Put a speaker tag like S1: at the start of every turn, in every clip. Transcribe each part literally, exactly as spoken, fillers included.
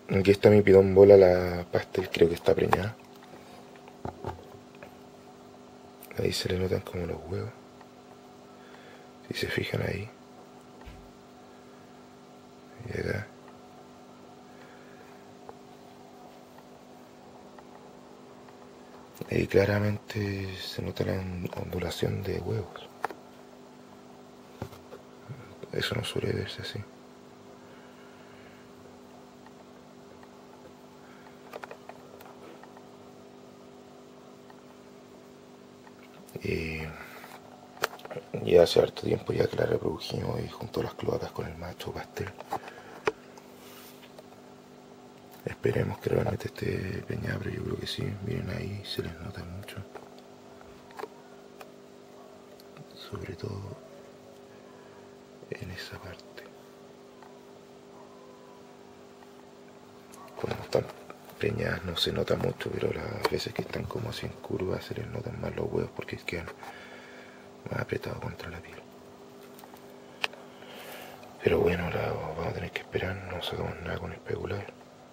S1: Aquí está mi pidón bola, la pastel creo que está preñada. Ahí se le notan como los huevos. Si se fijan ahí. Y acá. Ahí claramente se nota la ondulación de huevos. Eso no suele verse así. Y, y hace harto tiempo ya que la reprodujimos y junto a las cloacas con el macho pastel. Esperemos que realmente esté peñada, pero yo creo que sí. Miren ahí, se les nota mucho. Sobre todo en esa parte. Cuando están preñadas no se nota mucho, pero las veces que están como así en curva se les notan más los huevos porque quedan más apretados contra la piel. Pero bueno, la vamos a tener que esperar, no sacamos nada con especular.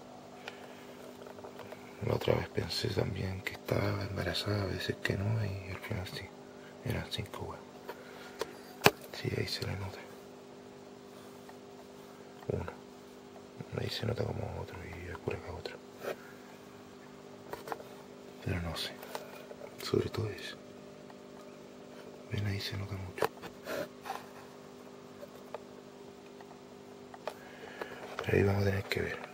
S1: La otra vez pensé también que estaba embarazada, a veces que no, y al final sí, eran cinco huevos. Sí, ahí se le nota. Uno. Ahí se nota como otro y por acá otro. Pero no sé. Sobre todo eso. Ven, ahí se nota mucho. Pero ahí vamos a tener que ver.